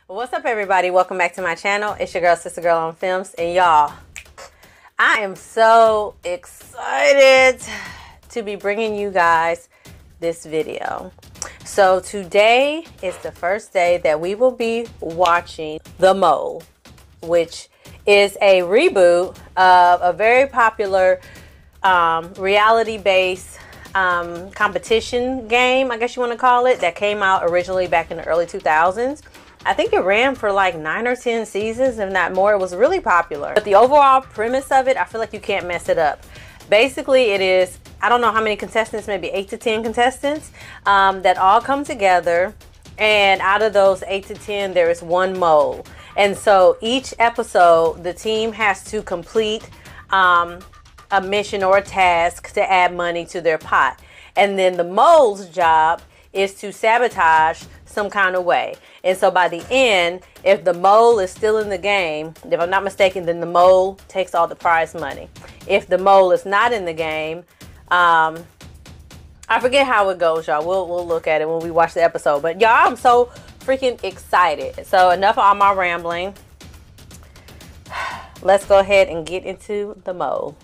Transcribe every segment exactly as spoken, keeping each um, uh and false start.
What's up, everybody? Welcome back to my channel. It's your girl, Sister Girl on Films. And y'all, I am so excited to be bringing you guys this video. So today is the first day that we will be watching The Mole, which is a reboot of a very popular um, reality-based um, competition game, I guess you want to call it, that came out originally back in the early two thousands. I think it ran for like nine or ten seasons, if not more. It was really popular. But the overall premise of it, I feel like you can't mess it up. Basically, it is, I don't know how many contestants, maybe eight to ten contestants um, that all come together. And out of those eight to ten, there is one mole. And so each episode, the team has to complete um, a mission or a task to add money to their pot. And then the mole's job is to sabotage some kind of way. And so by the end, if the mole is still in the game, if I'm not mistaken, then the mole takes all the prize money. If the mole is not in the game, um, I forget how it goes, y'all. We'll, we'll look at it when we watch the episode. But y'all, I'm so freaking excited. So enough of all my rambling. Let's go ahead and get into The Mole.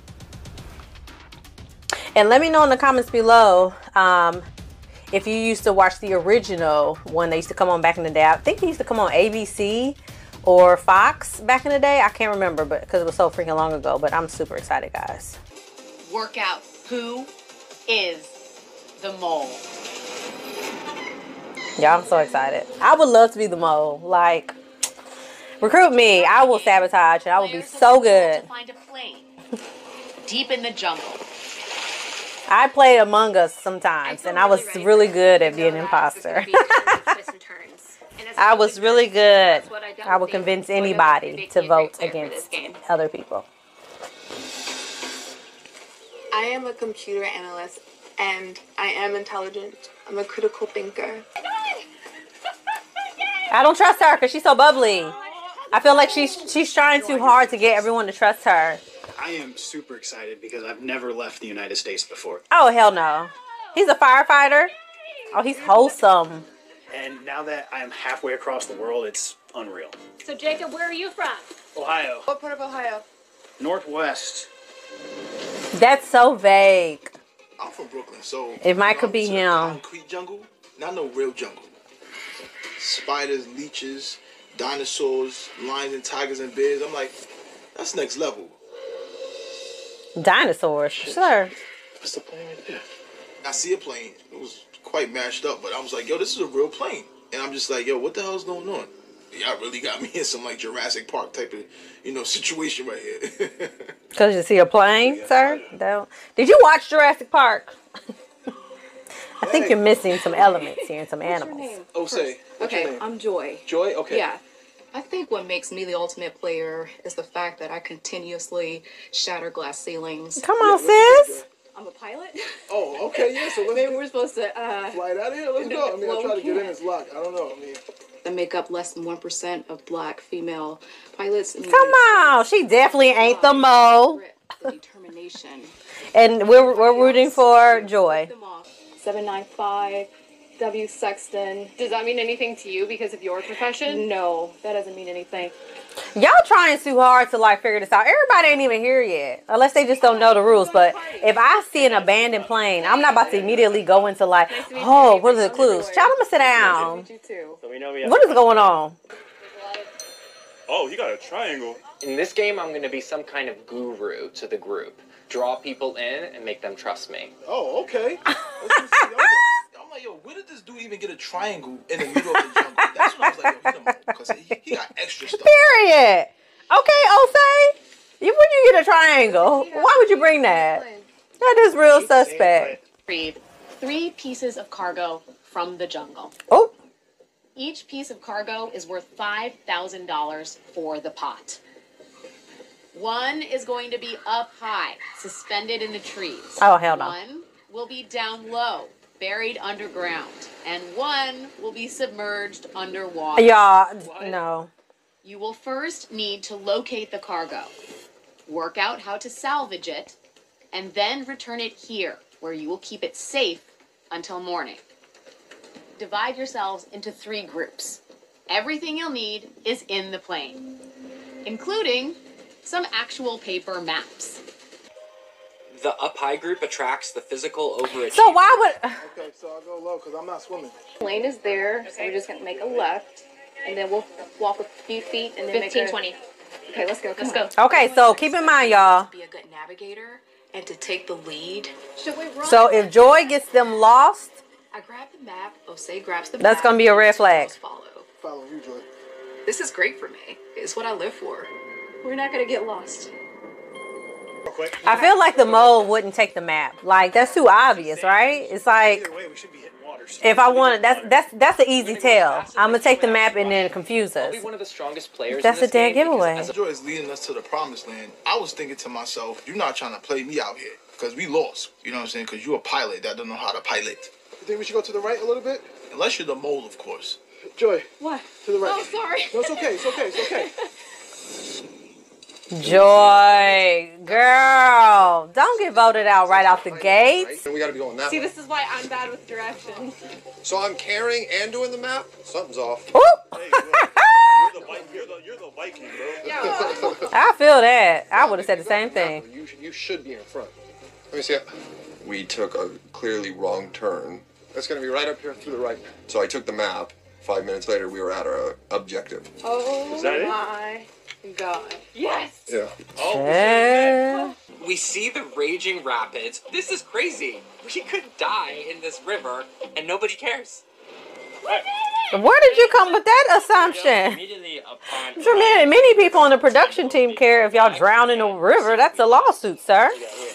And let me know in the comments below um, if you used to watch the original one that used to come on back in the day. I think it used to come on A B C or Fox back in the day. I can't remember, but because it was so freaking long ago. But I'm super excited, guys. Work out who is the mole. Yeah, I'm so excited. I would love to be the mole. Like, recruit me. I will sabotage, and I will be so good. To find a plane deep in the jungle. I played Among Us sometimes, and I was really good at being an imposter. I was really good. I would convince anybody to vote against other people. I am a computer analyst, and I am intelligent. I'm a critical thinker. I don't trust her because she's so bubbly. I feel like she's she's trying too hard to get everyone to trust her. I am super excited because I've never left the United States before. Oh, hell no. He's a firefighter? Oh, he's wholesome. And now that I am halfway across the world, it's unreal. So, Jacob, where are you from? Ohio. What part of Ohio? Northwest. That's so vague. I'm from Brooklyn, so... It might could be him. Concrete jungle, not no real jungle. Spiders, leeches, dinosaurs, lions and tigers and bears. I'm like, that's next level. Dinosaurs, sure. What's the plane right there? I see a plane. It was quite mashed up, but I was like, yo, this is a real plane. And I'm just like, yo, what the hell's going on? Y'all really got me in some like Jurassic Park type of, you know, situation right here. Because you see a plane, yeah, sir? Don't. Did you watch Jurassic Park? I think you're missing some elements here and some What's animals. Your name? Oh, say. What's okay, your name? I'm Joy. Joy? Okay. Yeah. I think what makes me the ultimate player is the fact that I continuously shatter glass ceilings. Come on, yeah, sis. I'm a pilot. Oh, okay, yeah, so let's Maybe we're supposed to uh, fly it out of here. Let's go. I mean, well, I try to get in can't. this lock. I don't know. I mean, that make up less than one percent of black female pilots. Come on, she definitely ain't the mole. Determination. And we're we're rooting for Joy. seven nine five W Sexton. Does that mean anything to you because of your profession? No, that doesn't mean anything. Y'all trying too hard to like figure this out. Everybody ain't even here yet, unless they just don't know the rules. But if I see an abandoned plane, I'm not about to immediately go into like, oh, what are the clues? Child, I'm gonna sit down. So we know we have What is going on? Oh, you got a triangle. In this game, I'm going to be some kind of guru to the group. Draw people in and make them trust me. oh, okay. Let's just see. I'm like, yo, where did this dude even get a triangle in the middle of the jungle? That's when I was like, yo, he's a mole, because he, he got extra stuff. Period. Okay, Osei. You when you get a triangle, why would you bring that? That is real suspect. Read three pieces of cargo from the jungle. Oh. Each piece of cargo is worth five thousand dollars for the pot. One is going to be up high, suspended in the trees. Oh, hell no. One will be down low, buried underground. And one will be submerged underwater. Y'all, no. You will first need to locate the cargo, work out how to salvage it, and then return it here, where you will keep it safe until morning. Divide yourselves into three groups. Everything you'll need is in the plane, including some actual paper maps. The up high group attracts the physical overachievers. So why would... Okay, so I'll go low because I'm not swimming. Lane is there, so we're just gonna make a left, and then we'll walk a few feet, and then fifteen, make a... twenty. Okay, let's go. Let's go. Okay, so keep in mind, y'all. To be a good navigator and to take the lead. Should we run? So if Joy gets them lost, I grab the map. Osei grabs the map. that's gonna be a red flag. Follow. Follow you, Joy. This is great for me. It's what I live for. We're not gonna get lost. Real quick. I feel like the mole wouldn't take the map. Like, that's too obvious, right? It's like, Either way, we should be hitting water. So if I wanted, that's that's that's an easy tell. I'm gonna take the map and then confuse I'll us. be one of the strongest players. That's in this a dead game because giveaway. as a- Joy is leading us to the promised land. I was thinking to myself, you're not trying to play me out here because we lost. You know what I'm saying? Because you're a pilot that don't know how to pilot. You think we should go to the right a little bit? Unless you're the mole, of course. Joy. What? To the right. Oh, sorry. No, it's okay. It's okay. It's okay. Joy, girl, don't get voted out right out the gate. And we got to be going that See, way. this is why I'm bad with directions. So I'm carrying and doing the map? Something's off. Woo. Hey, you're, you're, the, Vi- you're, the, you're the Viking, bro. Yeah. I feel that. I would have said the same thing. You, you should be in front. Let me see it. We took a clearly wrong turn. That's going to be right up here through the right. So I took the map. Five minutes later, we were at our objective. Oh Is that it? my god. Yes. Yeah. Oh, Yeah. we see the raging rapids. This is crazy. We could die in this river and nobody cares. Where did you come with that assumption? Immediately upon I'm sure many, many people on the production team care if y'all drown in a river. That's a lawsuit, sir.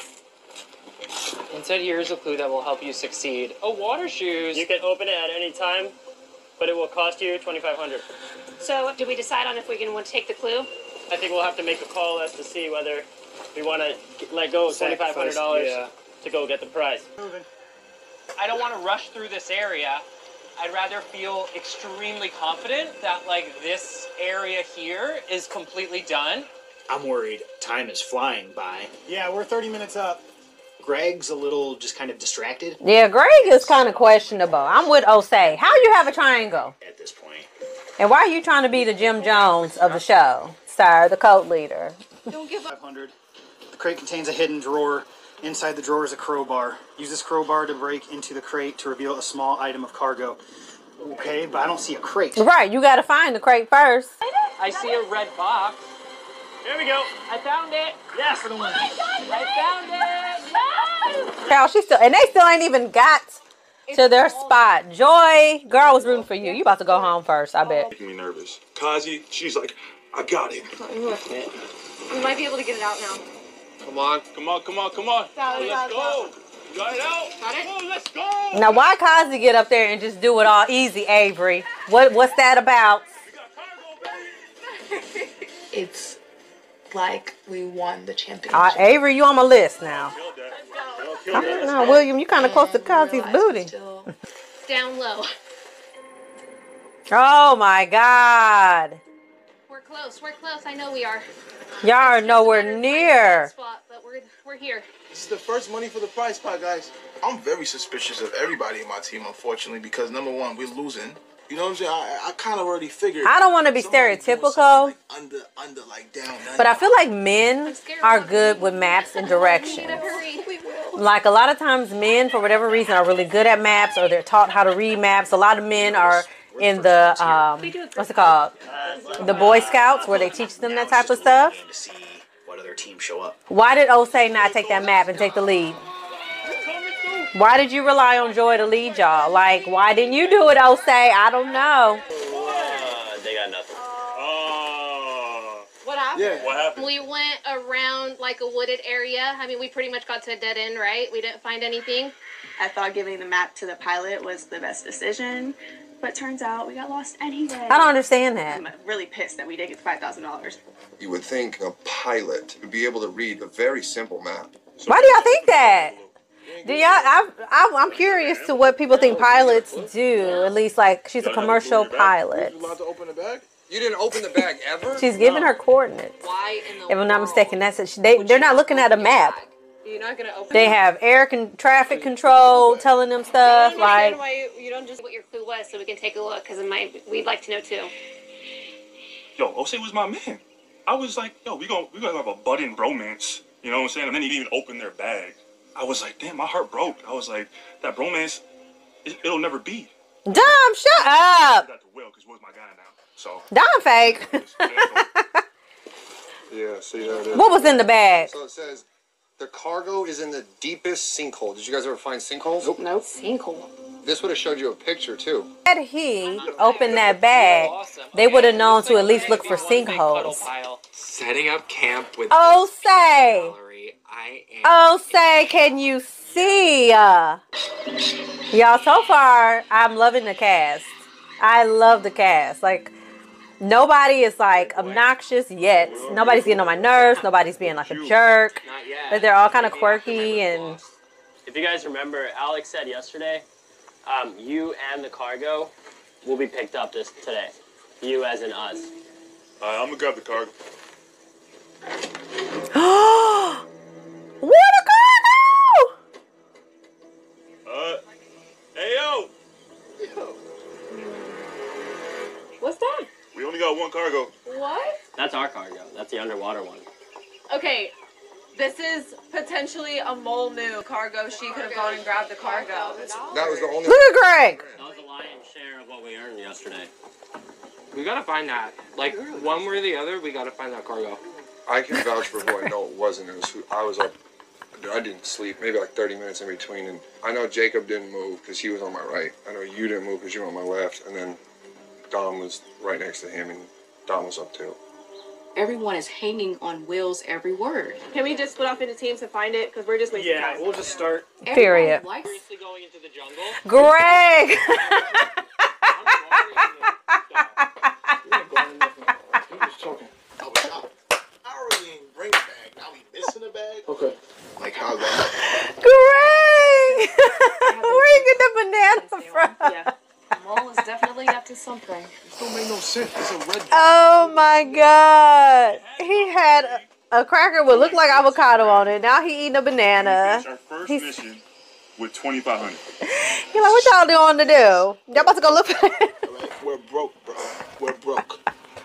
Instead, here's a clue that will help you succeed. A water shoes. You can open it at any time, but it will cost you twenty-five hundred dollars. So, did we decide on if we're going to want to take the clue? I think we'll have to make a call as to see whether we want to let go of twenty-five hundred dollars Yeah. to go get the prize. I don't want to rush through this area. I'd rather feel extremely confident that, like, this area here is completely done. I'm worried. Time is flying by. Yeah, we're thirty minutes up. Greg's a little just kind of distracted Yeah, Greg is kind of questionable. I'm with Osei. How you have a triangle? at this point. And why are you trying to be the Jim Jones of the show, sir, the cult leader? Don't give up. five hundred. The crate contains a hidden drawer. Inside the drawer is a crowbar. Use this crowbar to break into the crate to reveal a small item of cargo. Okay, but I don't see a crate. Right, you got to find the crate first. I see a red box. Here we go. I found it. Yes. I found it. Yes. Hell, she still, and they still ain't even got to their spot. Joy, girl, I was rooting for you. You about to go home first, I bet. Making me nervous. Kazi, she's like, I got it. We might be able to get it out now. Come on. Come on, come on, come on. Salad, Let's salad, go. Got it out. Got it? Oh, let's go. Now, why Kazi get up there and just do it all easy, Avery? What What's that about? We got cargo, baby. It's like we won the championship. Uh, Avery, you on my list now. Killed that. Y'all I killed don't that. know, William, you kind of close to Kazi's Realize booty. it's still- Down low. Oh, my God. We're close. We're close. I know we are. Y'all are nowhere Better find near. a spot, but we're we're here. This is the first money for the prize pot, guys. I'm very suspicious of everybody in my team, unfortunately, because number one, we're losing. You know what I'm saying? I, I kind of already figured. I don't want to be somebody doing stereotypical, something like under, under, like down. but I feel like men are good with maps and directions. Hurry. We will. Like a lot of times men, for whatever reason, are really good at maps or they're taught how to read maps. A lot of men are in the, um, what's it called? The Boy Scouts, where they teach them that type of stuff. To see what other teams show up. Why did Osei not take that map and take the lead? Why did you rely on Joy to lead y'all? Like, why didn't you do it, Osei? I don't know. Uh, they got nothing. Oh. What happened? Yeah. What happened? We went around like a wooded area. I mean, we pretty much got to a dead end, right? We didn't find anything. I thought giving the map to the pilot was the best decision, but turns out we got lost anyway. I don't understand that. I'm really pissed that we did get five thousand dollars. You would think a pilot would be able to read a very simple map. Why do y'all think that? Do y'all? I, I, I'm curious to what people think pilots do. At least, like, she's a commercial pilot. You allowed to open the bag? You didn't open the bag ever? She's giving her coordinates. Why in the If I'm not world mistaken, that's it. They, they're not looking at a map. You're not gonna open. They have air con traffic control telling them stuff. I don't Like, understand why you, you don't just what your clue was, so we can take a look, because it might. We'd like to know too. Yo, Osei was my man. I was like, yo, we gonna we gonna have a budding bromance. You know what I'm saying? And then he didn't even open their bag. I was like, damn, my heart broke. I was like, that bromance, it, it'll never be. Dom, shut up. That to Will, because Will's my guy now. So. Dom fake. Yeah, see that is. What was in the bag? So it says the cargo is in the deepest sinkhole. Did you guys ever find sinkholes? Nope. Nope. Sinkhole. This would have showed you a picture too. Had he opened that bag, they would have known to at least look for sinkholes. Setting up camp with Oh, say. Valerie. I am. Oh, say, can you see? Uh, y'all, so far, I'm loving the cast. I love the cast. Like, nobody is like obnoxious yet. Nobody's getting on my nerves. Nobody's being like a jerk. But they're all kind of quirky. And if you guys remember, Alex said yesterday, um, you and the cargo will be picked up this today. You as in us. All right, I'm gonna grab the cargo. What a cargo! Uh, hey yo. Yo. What's that? We only got one cargo. What? That's our cargo. That's the underwater one. Okay, this is potentially a mole new cargo. She could have gone and grabbed the cargo. That was the only. Look at Greg. That was the lion's share of what we earned yesterday. We gotta find that. Like, one way or the other, we gotta find that cargo. I can vouch for who I know it wasn't. It was who I was up. I didn't sleep. Maybe like thirty minutes in between. And I know Jacob didn't move because he was on my right. I know you didn't move because you were on my left. And then Dom was right next to him, and Dom was up too. Everyone is hanging on Will's every word. Can we just split off into teams and find it? Because we're just wasting Yeah, time. we'll just start. Period. Seriously going into the jungle. Greg. Okay. Like how's that? Greg. Where you get the banana from? Yeah. Mole is definitely up to something. This don't make no sense. It's a red. Oh my God. He had a, a cracker would look like avocado on it. Now he eating a banana. Our first He's, mission with twenty-five hundred. He's like, what y'all doing to do? Y'all about to go look for it? We're broke, bro. We're broke.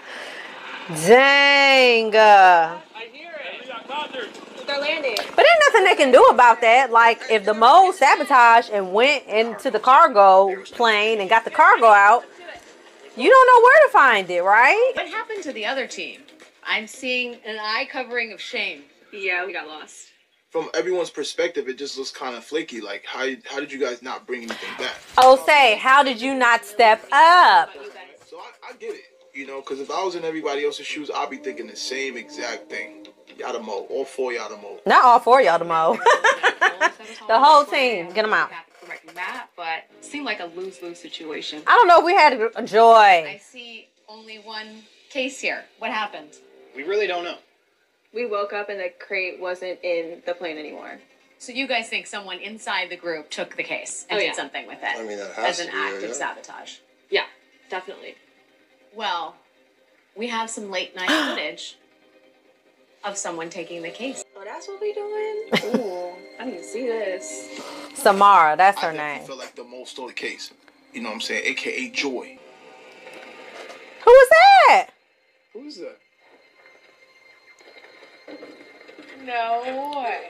Dang. Uh, I hear it. We got conquered. They're landing. But there's nothing they can do about that. Like, if the mole sabotaged and went into the cargo plane and got the cargo out, you don't know where to find it, right? What happened to the other team? I'm seeing an eye covering of shame. Yeah, we got lost. From everyone's perspective, it just looks kind of flaky. Like, how how did you guys not bring anything back? Oh, say, how did you not step up? So I, I get it, you know, because if I was in everybody else's shoes, I'd be thinking the same exact thing. Y'all the mo, all four y'all the mo. Not all four y'all the mo. The whole team, get them out. Correct map, but it seemed like a lose-lose situation. I don't know if we had a joy. I see only one case here. What happened? We really don't know. We woke up and the crate wasn't in the plane anymore. So you guys think someone inside the group took the case and Oh, did yeah. something with it I mean, that has as an to be, act yeah. of sabotage? Yeah, definitely. Well, we have some late night footage of someone taking the case. Oh, that's what we doing? Ooh, I need to see this. Samara, that's her I name. definitely feel like the mo stole the case. You know what I'm saying? A K A Joy. Who was that? Who's that? No way.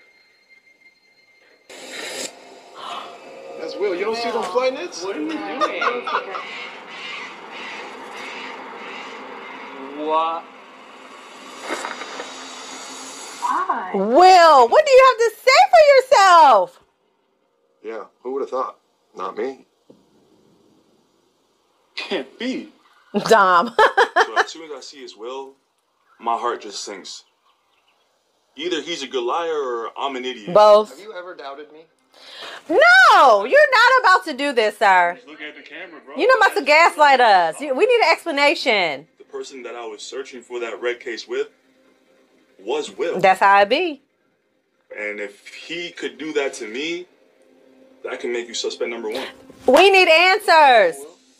That's Will. You don't see them flight nets? What are you doing? What? Why? Will, what do you have to say for yourself? Yeah, who would have thought? Not me. Can't be. Dom. So as soon as I see his Will, my heart just sinks. Either he's a good liar or I'm an idiot. Both. Have you ever doubted me? No, you're not about to do this, sir. Look at the camera, bro. You're not about to gaslight us. You- We need an explanation. The person that I was searching for that red case with was Will. That's how it be. And if he could do that to me, that can make you suspect number one. We need answers.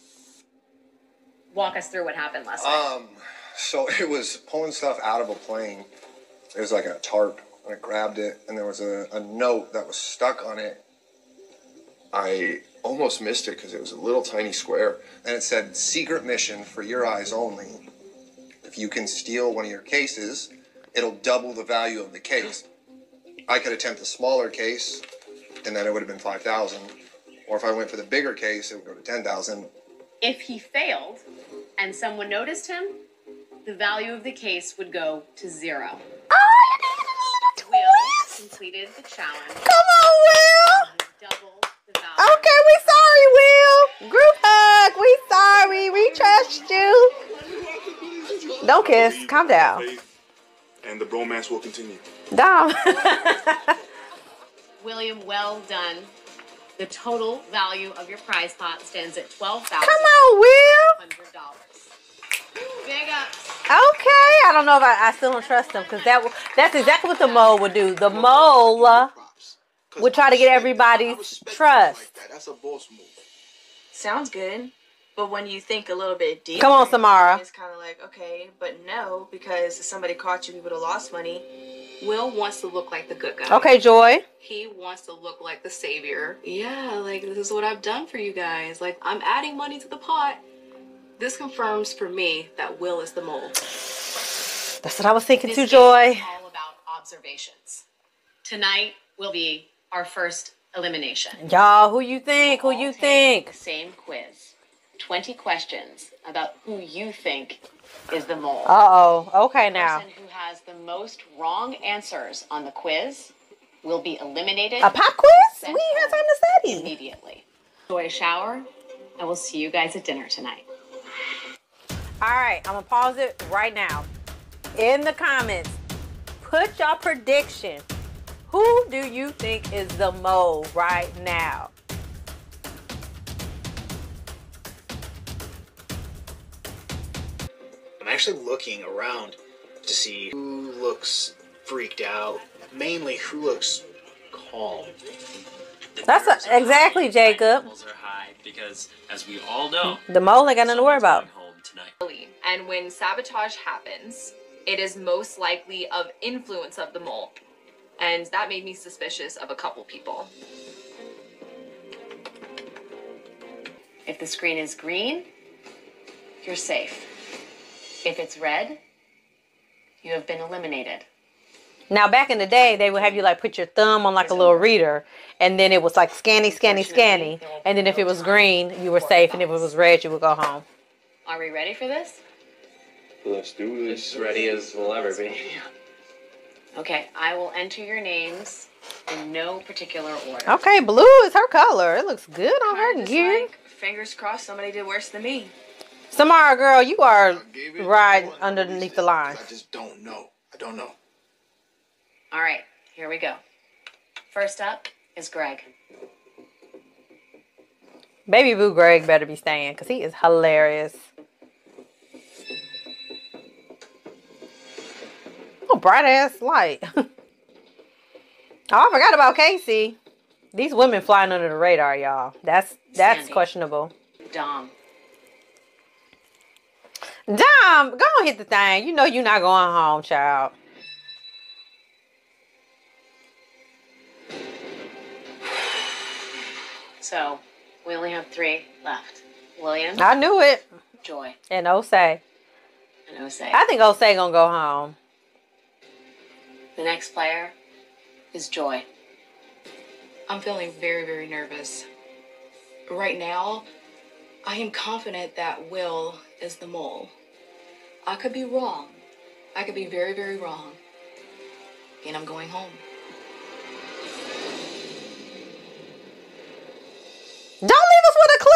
Walk us through what happened last night. Um, so it was pulling stuff out of a plane. It was like a tarp and I grabbed it, and there was a, a note that was stuck on it. I almost missed it because it was a little tiny square, and it said, "Secret mission for your eyes only. If you can steal one of your cases, it'll double the value of the case." I could attempt a smaller case, and then it would have been five thousand dollars. Or if I went for the bigger case, it would go to ten thousand dollars. If he failed and someone noticed him, the value of the case would go to zero. Will completed the challenge. Come on, Will. Double the value. Okay, we sorry, Will. Group hug. We sorry. We trust you. Don't kiss. Calm down. And the bromance will continue. Dom. William, well done. The total value of your prize pot stands at twelve thousand Come on, Will. dollars. Big ups. Okay, I don't know if I, I still don't trust him because that that's exactly what the mole would do. The mole uh, would try to get everybody's trust. That's a boss move. Sounds good. But when you think a little bit deeper, Come on, Samara. It's kind of like, okay, but no, because if somebody caught you, you would have lost money. Will wants to look like the good guy. Okay, Joy. He wants to look like the savior. Yeah, like, this is what I've done for you guys. Like, I'm adding money to the pot. This confirms for me that Will is the mole. That's what I was thinking This too, game Joy. is all about observations. Tonight will be our first elimination. Y'all, who you think? Who you think? Same quiz. twenty questions about who you think is the mole. Uh-oh. Okay, The now. person who has the most wrong answers on the quiz will be eliminated. A pop quiz? Sent We ain't had home time to study. Immediately. Enjoy a shower. I will see you guys at dinner tonight. All right, I'm going to pause it right now. In the comments, put your prediction. Who do you think is the mole right now? I'm actually looking around to see who looks freaked out, mainly who looks calm. That's a, exactly, Jacob. Levels are high because, as we all know, The mole ain't got nothing to worry about. home tonight. And when sabotage happens, it is most likely of influence of the mole. And that made me suspicious of a couple people. If the screen is green, you're safe. If it's red, you have been eliminated. Now, back in the day, they would have you like put your thumb on like a little reader, and then it was like scanny, scanny, scanny. And then if it was green, you were safe, and if it was red, you would go home. Are we ready for this? Let's do this. As ready as we'll ever be. Okay, I will enter your names in no particular order. Okay, blue is her color. It looks good on her Just gear. like, fingers crossed somebody did worse than me. Samara, girl, you are Gave it right one underneath reason, the line. 'cause I just don't know. I don't know. All right, here we go. First up is Greg. Baby Boo Greg better be staying because he is hilarious. Oh, bright ass light. Oh, I forgot about Casey. These women flying under the radar, y'all. That's that's Sandy. questionable. Dom. Dom, go on hit the thing. You know you're not going home, child. So, we only have three left. William, I knew it. Joy, And Osei. and Jose. I think Osei gonna go home. The next player is Joy. I'm feeling very, very nervous. Right now, I am confident that Will is the mole. I could be wrong. I could be very, very wrong. And I'm going home. Don't leave us with a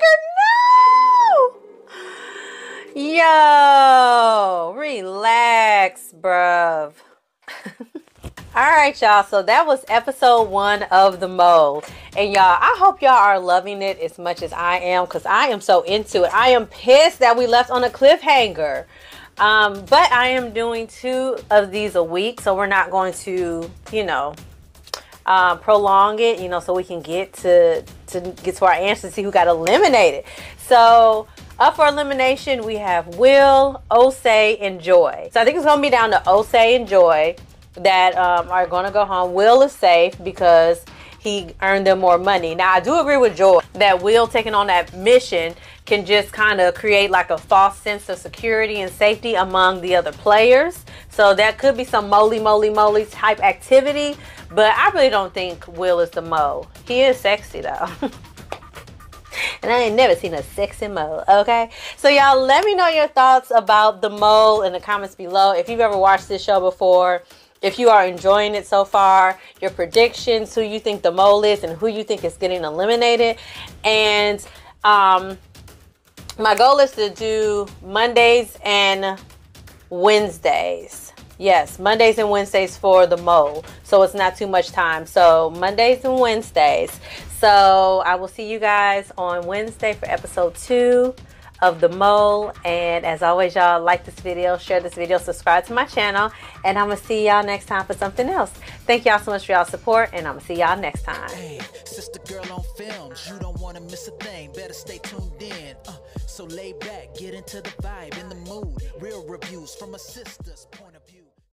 cliffhanger. No. Yo, relax, bruv. All right, y'all. So that was episode one of The Mole. And y'all, I hope y'all are loving it as much as I am because I am so into it. I am pissed that we left on a cliffhanger. Um, but I am doing two of these a week. So we're not going to, you know, uh, prolong it, you know, so we can get to, to get to our answer, see who got eliminated. So up for elimination, we have Will, Osei, and Joy. So I think it's going to be down to Osei and Joy. that um, are going to go home. Will is safe because he earned them more money. Now, I do agree with Joy that Will taking on that mission can just kind of create like a false sense of security and safety among the other players. So that could be some moly, moly, moly type activity. But I really don't think Will is the mole. He is sexy though. And I ain't never seen a sexy mole, okay? So y'all, let me know your thoughts about the mole in the comments below. If you've ever watched this show before, if you are enjoying it so far, your predictions, who you think the mole is and who you think is getting eliminated. And um, my goal is to do Mondays and Wednesdays. Yes, Mondays and Wednesdays for the mole. So it's not too much time. So Mondays and Wednesdays. So I will see you guys on Wednesday for episode two of the mole. And as always, y'all, like this video, share this video, subscribe to my channel, and I'm gonna see y'all next time for something else. Thank y'all so much for y'all support, and I'm gonna see y'all next time. Hey, sister girl on films, you don't want to miss a thing. Better stay tuned in. Uh, so lay back, get into the vibe, in the mood. Real reviews from a sister's point of view.